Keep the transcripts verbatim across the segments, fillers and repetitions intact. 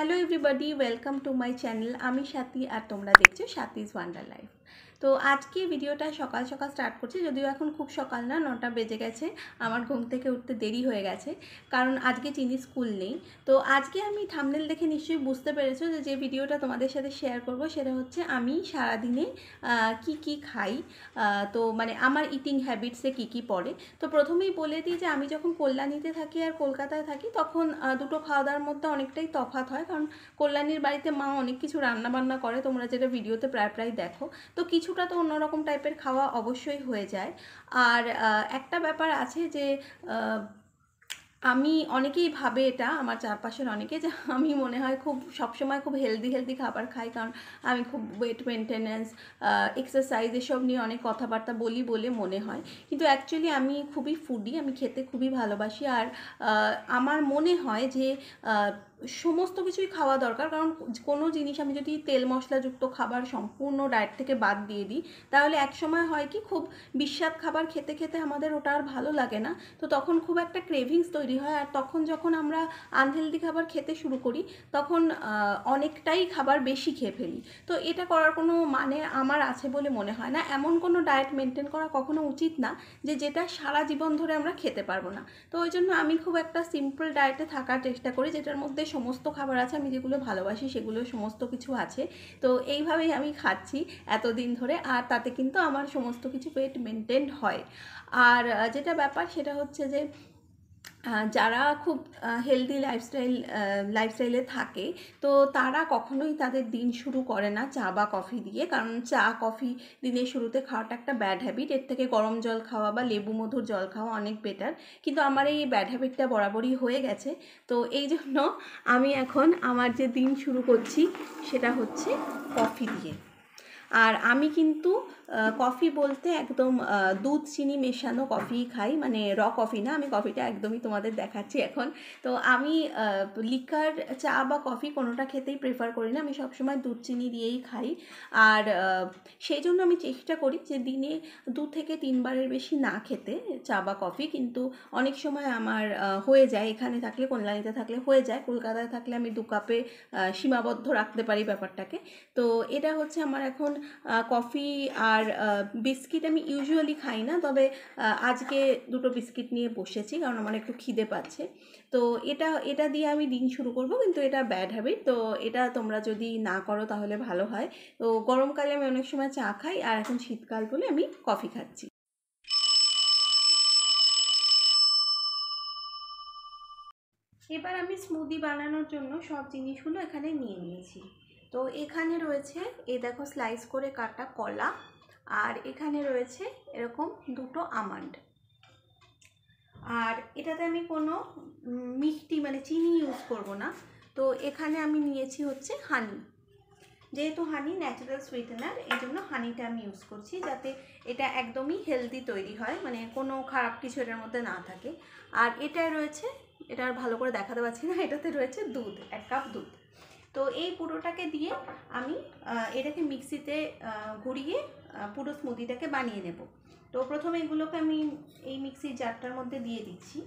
Hello everybody welcome to my channel आमी साथी और तोमरा देखছো साथीज वांडार लाइफ। तो आज के भिडियोटा सकाल सकाल स्टार्ट करছি, যদিও এখন খুব সকাল না, নটা বেজে গেছে। আমার ঘুম থেকে উঠতে দেরি হয়ে গেছে কারণ আজকে চিনি স্কুল নেই। তো আজকে আমি থাম্বনেল দেখে নিশ্চয়ই বুঝতে পেরেছো যে যে ভিডিওটা তোমাদের সাথে শেয়ার করব সেটা হচ্ছে আমি সারা দিনে কি কি খাই, তো মানে আমার ইটিং হ্যাবিটসে কি কি পড়ে। তো প্রথমেই বলে দিই যে আমি যখন কল্যাণীতে থাকি আর কলকাতায় থাকি তখন দুটো খাওয়া দাওয়ার মধ্যে অনেকটাই তফাৎ হয়, কারণ কল্যাণীর বাড়িতে মা অনেক কিছু রান্না বান্না করে, তোমরা যেটা ভিডিওতে প্রায় প্রায় দেখো, তো কিছুটা তো অন্যরকম টাইপের খাওয়া অবশ্যই হয়ে যায়। আর একটা ব্যাপার আছে যে আমি অনেকেই ভাবে, এটা আমার চারপাশের অনেকে, যে আমি মনে হয় খুব সবসময় খুব হেলদি হেলদি খাবার খাই, কারণ আমি খুব ওয়েট মেনটেন্যান্স, এক্সারসাইজ এসব নিয়ে অনেক কথাবার্তা বলি বলে মনে হয়। কিন্তু অ্যাকচুয়ালি আমি খুবই ফুডি, আমি খেতে খুবই ভালোবাসি। আর আমার মনে হয় যে সমস্ত কিছুই খাওয়া দরকার, কারণ কোনো জিনিস আমি যদি তেল মশলাযুক্ত খাবার সম্পূর্ণ ডায়েট থেকে বাদ দিয়ে দিই তাহলে এক সময় হয় কি, খুব বিস্বাদ খাবার খেতে খেতে আমাদের ওটা আর ভালো লাগে না, তো তখন খুব একটা ক্রেভিংস তৈরি হয়। আর তখন যখন আমরা আনহেলদি খাবার খেতে শুরু করি তখন অনেকটাই খাবার বেশি খেয়ে ফেলি। তো এটা করার কোনো মানে আমার আছে বলে মনে হয় না। এমন কোনো ডায়েট মেনটেন করা কখনো উচিত না যে যেটা সারা জীবন ধরে আমরা খেতে পারবো না। তো ওই জন্য আমি খুব একটা সিম্পল ডায়েটে থাকার চেষ্টা করি, যেটার মধ্যে সমস্ত খাবার আছে, আমি যেগুলো ভালোবাসি সেগুলো সমস্ত কিছু আছে। তো এইভাবেই আমি খাচ্ছি এতদিন ধরে, আর তাতে কিন্তু আমার সমস্ত কিছু ওয়েট মেনটেন হয়। আর যেটা ব্যাপার সেটা হচ্ছে যে যারা খুব হেলদি লাইফস্টাইল লাইফস্টাইলে থাকে তো তারা কখনোই তাদের দিন শুরু করে না চা বা কফি দিয়ে, কারণ চা কফি দিনের শুরুতে খাওয়াটা একটা ব্যাড হ্যাবিট। এর থেকে গরম জল খাওয়া বা লেবু মধুর জল খাওয়া অনেক বেটার, কিন্তু আমার এই ব্যাড হ্যাবিটটা বরাবরই হয়ে গেছে। তো এই জন্য আমি এখন আমার যে দিন শুরু করছি সেটা হচ্ছে কফি দিয়ে। আর আমি কিন্তু কফি বলতে একদম দুধ চিনি মেশানো কফি খাই, মানে র কফি না, আমি কফিটা একদমই তোমাদের দেখাচ্ছি এখন। তো আমি লিকার চা বা কফি কোনোটা খেতেই প্রেফার করি না, আমি সবসময় দুধ চিনি দিয়েই খাই। আর সেই জন্য আমি চেষ্টা করি যে দিনে দু থেকে তিনবারের বেশি না খেতে চা বা কফি, কিন্তু অনেক সময় আমার হয়ে যায়, এখানে থাকলে কল্যাণীতে থাকলে হয়ে যায়, কলকাতায় থাকলে আমি দু কাপে সীমাবদ্ধ রাখতে পারি ব্যাপারটাকে। তো এটা হচ্ছে আমার এখন কফি। আর বিস্কিট আমি ইউজুয়ালি খাই না, তবে আজকে দুটো বিস্কিট নিয়ে বসেছি কারণ আমার একটু খিদে পাচ্ছে। তো এটা এটা দিয়ে আমি দিন শুরু করব, কিন্তু এটা ব্যাড হ্যাবিট, তো এটা তোমরা যদি না করো তাহলে ভালো হয়। তো গরমকালে আমি অনেক সময় চা খাই, আর এখন শীতকাল বলে আমি কফি খাচ্ছি। এবার আমি স্মুদি বানানোর জন্য সব জিনিসগুলো এখানে নিয়ে নিয়েছি। তো এখানে রয়েছে এই দেখো স্লাইস করে কাটা কলা, আর এখানে রয়েছে এরকম দুটো আমন্ড, আর এটাতে আমি কোনো মিষ্টি মানে চিনি ইউজ করব না। তো এখানে আমি নিয়েছি হচ্ছে হানি, যেহেতু হানি ন্যাচারাল সুইটেনার এই জন্য হানিটা আমি ইউজ করছি, যাতে এটা একদমই হেলদি তৈরি হয়, মানে কোনো খারাপ কিছু এটার মধ্যে না থাকে। আর এটায় রয়েছে, এটা আর ভালো করে দেখাতে পারছি না, এটাতে রয়েছে দুধ, এক কাপ দুধ। তো এই পুরোটাকে দিয়ে আমি এটাকে মিক্সিতে ঘুরিয়ে পুরো স্মুদিটাকে বানিয়ে নেব। তো প্রথমে এগুলোকে আমি এই মিক্সির জারটার মধ্যে দিয়ে দিচ্ছি,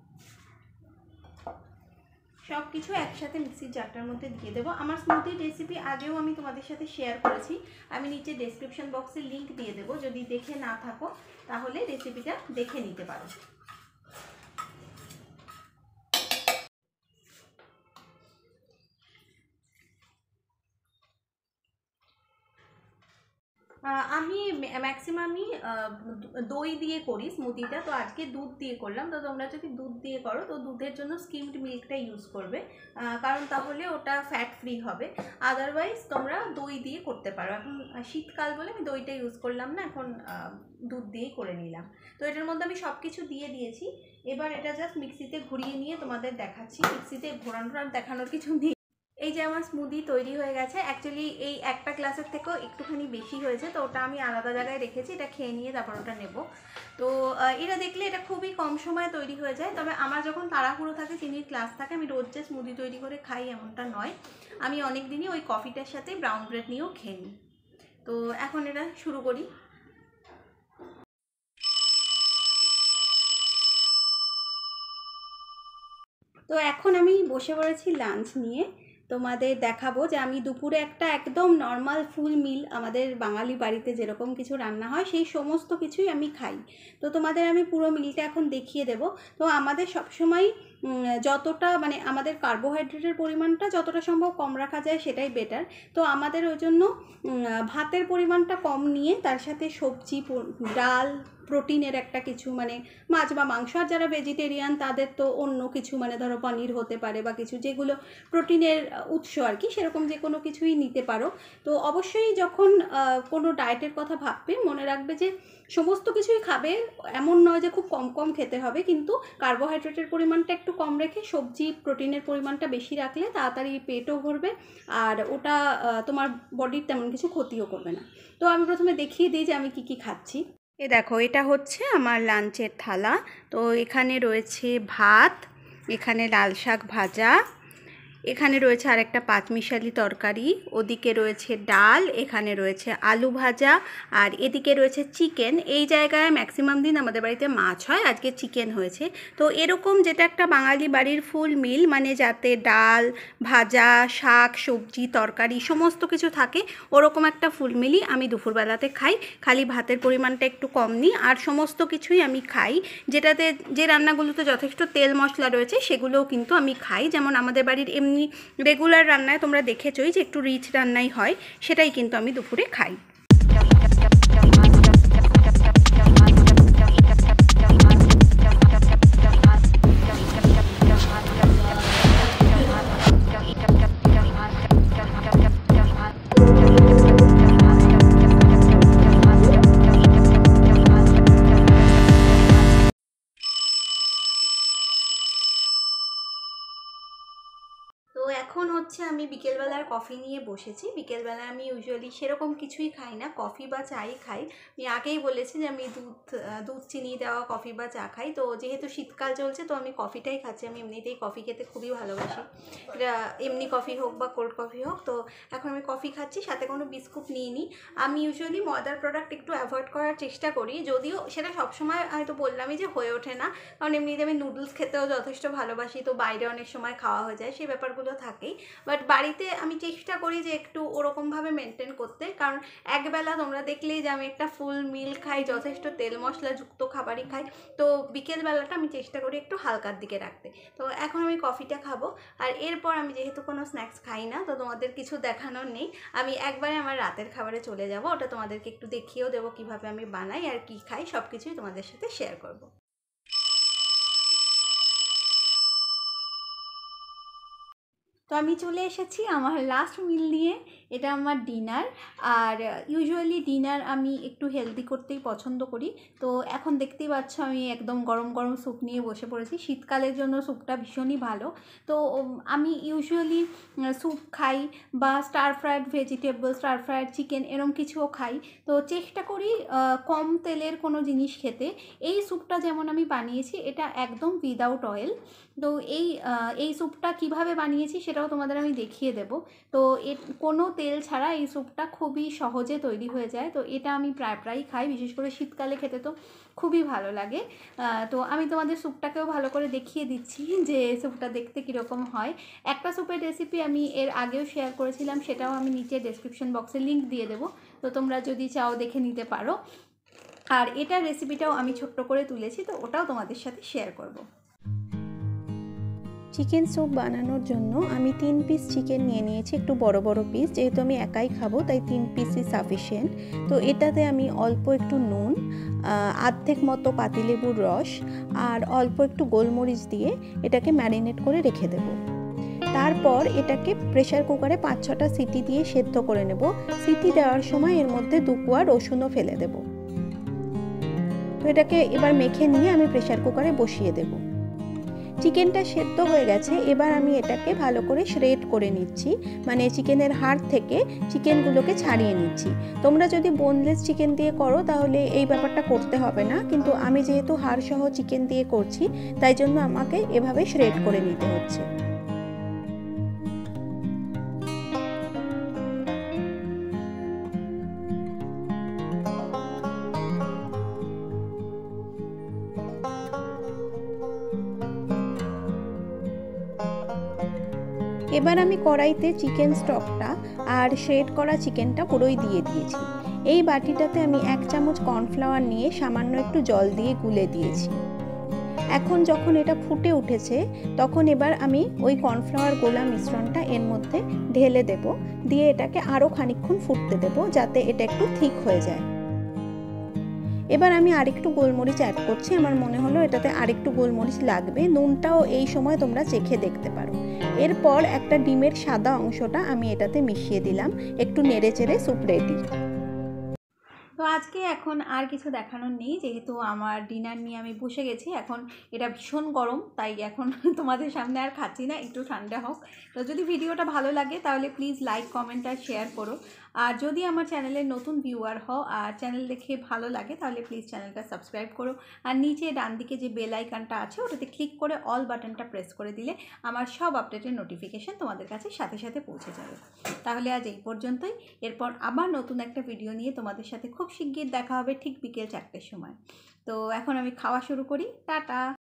সব কিছু একসাথে মিক্সির জারটার মধ্যে দিয়ে দেবো। আমার স্মুদির রেসিপি আগেও আমি তোমাদের সাথে শেয়ার করেছি, আমি নিচে ডেসক্রিপশন বক্সে লিঙ্ক দিয়ে দেবো, যদি দেখে না থাকো তাহলে রেসিপিটা দেখে নিতে পারো। আমি ম্যাক্সিমামই দই দিয়ে করি স্মুদিটা, তো আজকে দুধ দিয়ে করলাম। তো তোমরা যদি দুধ দিয়ে করো তো দুধের জন্য স্কিমড মিল্কটা ইউজ করবে, কারণ তাহলে ওটা ফ্যাট ফ্রি হবে। আদারওয়াইজ তোমরা দই দিয়ে করতে পারো। এখন শীতকাল বলে আমি দইটা ইউজ করলাম না, এখন দুধ দিয়েই করে নিলাম। তো এটার মধ্যে আমি সব কিছু দিয়ে দিয়েছি, এবার এটা জাস্ট মিক্সিতে ঘুরিয়ে নিয়ে তোমাদের দেখাচ্ছি। মিক্সিতে ঘোরানো দেখানোর কিছু নেই। এই যে আমার স্মুদি তৈরি হয়ে গেছে। অ্যাকচুয়ালি এই একটা গ্লাসের থেকেও একটুখানি বেশি হয়েছে, তো ওটা আমি আলাদা জায়গায় রেখেছি, এটা খেয়ে নিয়ে তারপর ওটা নেব। তো এটা দেখলে এটা খুবই কম সময়ে তৈরি হয়ে যায়, তবে আমার যখন তাড়াহুড়ো থাকে, চিনির ক্লাস থাকে, আমি রোজ যে স্মুদি তৈরি করে খাই এমনটা নয়, আমি অনেক দিনই ওই কফিটার সাথে ব্রাউন ব্রেড নিয়েও খেয়ে নিই। তো এখন এটা শুরু করি। তো এখন আমি বসে পড়েছি লাঞ্চ নিয়ে। তোমাদের দেখাবো যে আমি দুপুরে একটা একদম নর্মাল ফুল মিল আমাদের বাঙালি বাড়িতে যেরকম কিছু রান্না হয় সেই সমস্ত কিছুই আমি খাই। তো তোমাদের আমি পুরো মিলটা এখন দেখিয়ে দেব। তো আমাদের সবসময় যতটা মানে আমাদের কার্বোহাইড্রেটের পরিমাণটা যতটা সম্ভব কম রাখা যায় সেটাই বেটার। তো আমাদের ওই জন্য ভাতের পরিমাণটা কম নিয়ে তার সাথে সবজি, ডাল, প্রোটিনের একটা কিছু মানে মাছ বা মাংস, আর যারা ভেজিটেরিয়ান তাদের তো অন্য কিছু মানে ধরো পনির হতে পারে বা কিছু যেগুলো প্রোটিনের উৎস আর কি, সেরকম যে কোনো কিছুই নিতে পারো। তো অবশ্যই যখন কোনো ডায়েটের কথা ভাববে মনে রাখবে যে সমস্ত কিছুই খাবে, এমন নয় যে খুব কম কম খেতে হবে, কিন্তু কার্বোহাইড্রেটের পরিমাণটা একটু কম রেখে সবজি প্রোটিনের পরিমাণটা বেশি রাখলে তাড়াতাড়ি পেটও ভরবে আর ওটা তোমার বডির তেমন কিছু ক্ষতিও করবে না। তো আমি প্রথমে দেখিয়ে দিই যে আমি কি কি খাচ্ছি। এ দেখো, এটা হচ্ছে আমার লাঞ্চের থালা। তো এখানে রয়েছে ভাত, এখানে লাল শাক ভাজা, এখানে রয়েছে আরেকটা পাঁচমিশালি তরকারি, ওদিকে রয়েছে ডাল, এখানে রয়েছে আলু ভাজা, আর এদিকে রয়েছে চিকেন। এই জায়গায় ম্যাক্সিমাম দিন আমাদের বাড়িতে মাছ হয়, আজকে চিকেন হয়েছে। তো এরকম যেটা একটা বাঙালি বাড়ির ফুল মিল, মানে যাতে ডাল, ভাজা, শাক, সবজি, তরকারি সমস্ত কিছু থাকে, ওরকম একটা ফুল মিলই আমি দুপুরবেলাতে খাই। খালি ভাতের পরিমাণটা একটু কম নিই, আর সমস্ত কিছুই আমি খাই। যেটাতে যে রান্নাগুলোতে যথেষ্ট তেল মশলা রয়েছে সেগুলোও কিন্তু আমি খাই। যেমন আমাদের বাড়ির এমনি রেগুলার রান্নায় তোমরা দেখেছোই যে একটু রিচ রান্নাই হয়, সেটাই কিন্তু আমি দুপুরে খাই। তো এখন হচ্ছে আমি বিকেলবেলার কফি নিয়ে বসেছি। বিকেলবেলা আমি ইউজুয়ালি সেরকম কিছুই খাই না, কফি বা চাই খাই। আমি আগেই বলেছি যে আমি দুধ দুধ চিনি দেওয়া কফি বা চা খাই। তো যেহেতু শীতকাল চলছে তো আমি কফিটাই খাচ্ছি। আমি এমনিতেই কফি খেতে খুবই ভালোবাসি, এটা এমনি কফি হোক বা কোল্ড কফি হোক। তো এখন আমি কফি খাচ্ছি, সাথে কোনো বিস্কুট নিয়ে নিই। আমি ইউজুয়ালি ময়দার প্রোডাক্ট একটু অ্যাভয়েড করার চেষ্টা করি, যদিও সেটা সবসময় হয়তো বললামই যে হয়ে ওঠে না, কারণ এমনিতে আমি নুডলস খেতেও যথেষ্ট ভালোবাসি, তো বাইরে অনেক সময় খাওয়া হয়ে যায়, সেই ব্যাপারগুলো থাকেই। বাট বাড়িতে আমি চেষ্টা করি যে একটু ওরকমভাবে মেনটেন করতে, কারণ একবেলা তোমরা দেখলেই যে আমি একটা ফুল মিল খাই, যথেষ্ট তেল মশলাযুক্ত খাবারই খাই। তো বিকেলবেলাটা আমি চেষ্টা করি একটু হালকার দিকে রাখতে। তো এখন আমি কফিটা খাবো, আর এরপর আমি যেহেতু কোনো স্ন্যাক্স খাই না তো তোমাদের কিছু দেখানোর নেই, আমি একবারে আমার রাতের খাবারে চলে যাব। ওটা তোমাদেরকে একটু দেখিয়েও দেবো কীভাবে আমি বানাই আর কি খাই, সব কিছুই তোমাদের সাথে শেয়ার করবো। তো আমি চলে এসেছি আমার লাস্ট মিল নিয়ে, এটা আমার ডিনার। আর ইউজুয়ালি ডিনার আমি একটু হেলদি করতেই পছন্দ করি। তো এখন দেখতেই পাচ্ছ আমি একদম গরম গরম স্যুপ নিয়ে বসে পড়েছি, শীতকালের জন্য স্যুপটা ভীষণই ভালো। তো আমি ইউজুয়ালি স্যুপ খাই বা stir fried vegetable, stir fried chicken এরম কিছুও খাই। তো চেষ্টা করি কম তেলের কোনো জিনিস খেতে। এই স্যুপটা যেমন আমি বানিয়েছি এটা একদম উইদাউট অয়েল। তো এই এই স্যুপটা কীভাবে বানিয়েছি সেটাও তোমাদের আমি দেখিয়ে দেব। তো এ কোনো তেল ছাড়া এই স্যুপটা খুবই সহজে তৈরি হয়ে যায়। তো এটা আমি প্রায় প্রায়ই খাই, বিশেষ করে শীতকালে খেতে তো খুবই ভালো লাগে। তো আমি তোমাদের স্যুপটাকেও ভালো করে দেখিয়ে দিচ্ছি যে স্যুপটা দেখতে কীরকম হয়। একটা স্যুপের রেসিপি আমি এর আগেও শেয়ার করেছিলাম, সেটাও আমি নিচে ডেসক্রিপশন বক্সে লিঙ্ক দিয়ে দেবো, তো তোমরা যদি চাও দেখে নিতে পারো। আর এটার রেসিপিটাও আমি ছোট্ট করে তুলেছি, তো ওটাও তোমাদের সাথে শেয়ার করব। চিকেন স্যুপ বানানোর জন্য আমি তিন পিস চিকেন নিয়ে নিয়েছি, একটু বড় বড় পিস, যেহেতু আমি একাই খাবো তাই তিন পিসই সাফিসিয়েন্ট। তো এটাতে আমি অল্প একটু নুন, আর্ধেক মতো পাতিলেবুর রস আর অল্প একটু গোলমরিচ দিয়ে এটাকে ম্যারিনেট করে রেখে দেব। তারপর এটাকে প্রেশার কুকারে পাঁচ ছটা সিটি দিয়ে সেদ্ধ করে নেব। সিটি দেওয়ার সময় এর মধ্যে দু কোয়া রসুনও ফেলে দেব। তো এটাকে এবার মেখে নিয়ে আমি প্রেশার কুকারে বসিয়ে দেব। চিকেনটা সেদ্ধ হয়ে গেছে, এবার আমি এটাকে ভালো করে শ্রেড করে নিচ্ছি, মানে চিকেনের হাড় থেকে চিকেনগুলোকে ছাড়িয়ে নিচ্ছি। তোমরা যদি বোনলেস চিকেন দিয়ে করো তাহলে এই ব্যাপারটা করতে হবে না, কিন্তু আমি যেহেতু হাড় সহ চিকেন দিয়ে করছি তাই জন্য আমাকে এভাবে শ্রেড করে নিতে হচ্ছে। এবার আমি কড়াইতে চিকেন স্টকটা আর শ্রেড করা চিকেনটা পুরোই দিয়ে দিয়েছি। এই বাটিটাতে আমি এক চামচ কর্নফ্লাওয়ার নিয়ে সামান্য একটু জল দিয়ে গুলে দিয়েছি। এখন যখন এটা ফুটে উঠেছে তখন এবার আমি ওই কর্নফ্লাওয়ার গোলা মিশ্রণটা এর মধ্যে ঢেলে দেব, দিয়ে এটাকে আরও খানিকক্ষণ ফুটতে দেব যাতে এটা একটু থিক হয়ে যায়। এবার আমি আরেকটু গোলমরিচ অ্যাড করছি, আমার মনে হলো এটাতে আরেকটু গোলমরিচ লাগবে। নুনটাও এই সময় তোমরা চেখে দেখতে পারো। এরপর একটা ডিমের সাদা অংশটা আমি এটাতে মিশিয়ে দিলাম, একটু নেড়ে চেড়ে স্যুপ রেডি। তো আজকে এখন আর কিছু দেখানোর নেই, যেহেতু আমার ডিনার নিয়ে আমি বসে গেছি। এখন এটা ভীষণ গরম, তাই এখন তোমাদের সামনে আর খাচ্ছি না, একটু ঠান্ডা হোক। তো যদি ভিডিওটা ভালো লাগে তাহলে প্লিজ লাইক, কমেন্ট আর শেয়ার করো। আর যদি আমার চ্যানেলের নতুন ভিউয়ার হও আর চ্যানেল দেখে ভালো লাগে তাহলে প্লিজ চ্যানেলটা সাবস্ক্রাইব করো। আর নিচে ডান দিকে যে বেল আইকনটা আছে ওটাতে ক্লিক করে অল বাটনটা প্রেস করে দিলে আমার সব আপডেটের নোটিফিকেশান তোমাদের কাছে সাথে সাথে পৌঁছে যাবে। তাহলে আজ এই পর্যন্তই। এরপর আবার নতুন একটা ভিডিও নিয়ে তোমাদের সাথে খুব শিগগির দেখা হবে, ঠিক বিকেল চারটের সময়। তো এখন আমি খাওয়া শুরু করি। টাটা।